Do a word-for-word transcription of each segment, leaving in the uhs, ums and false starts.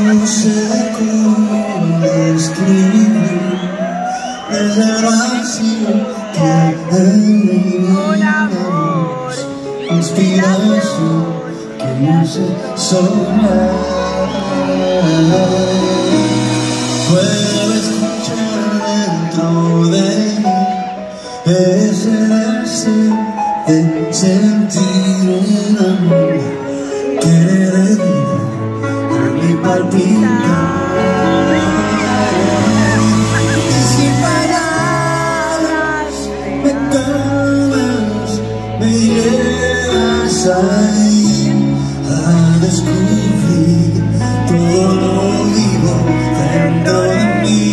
No sé cómo describir el vacío que eliminamos, inspiración que me hace soñar. Puedo escuchar dentro de mí ese deseo de sentir el amor, querer y palpitar. Y sin palabras me calmas, me llevas ahí a descubrir todo lo vivo dentro de mí.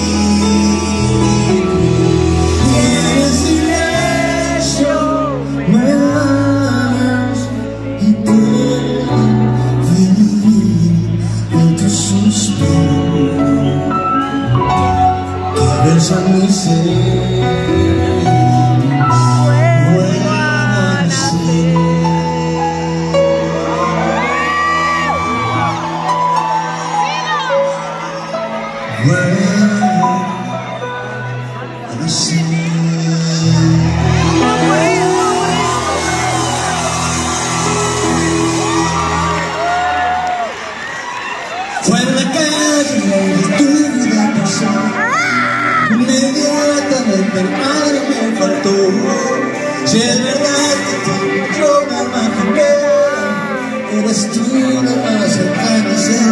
Y en el silencio me amas y puedo vivir en tu suspiro que besa mi ser. Vuelvo a nacer. Vuelvo a nacer. Fue en la calle de tu vida pasada, inmediatamente el padre me faltó. Si es verdad que yo me imaginé, eres tú la más cercana.